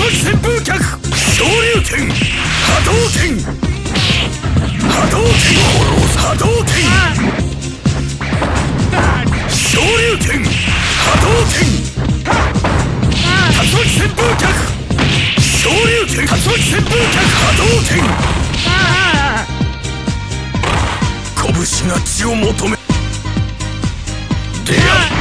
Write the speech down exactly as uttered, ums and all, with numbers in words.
旋風脚昇竜拳波動拳波動拳波動拳昇竜拳波動拳竜巻旋風脚昇竜拳竜巻旋風脚波動拳拳が血を求め出会